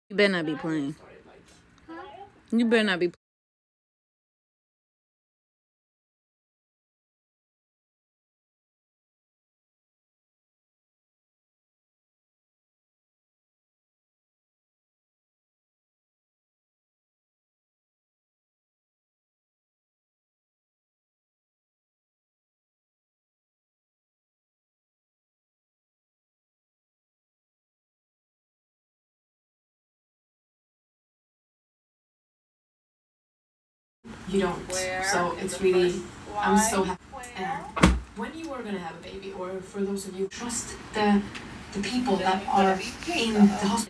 You better not be playing. You better not be. You don't. So it's really, I'm so happy. And when you are gonna have a baby, or for those of you, trust the people that are in the hospital.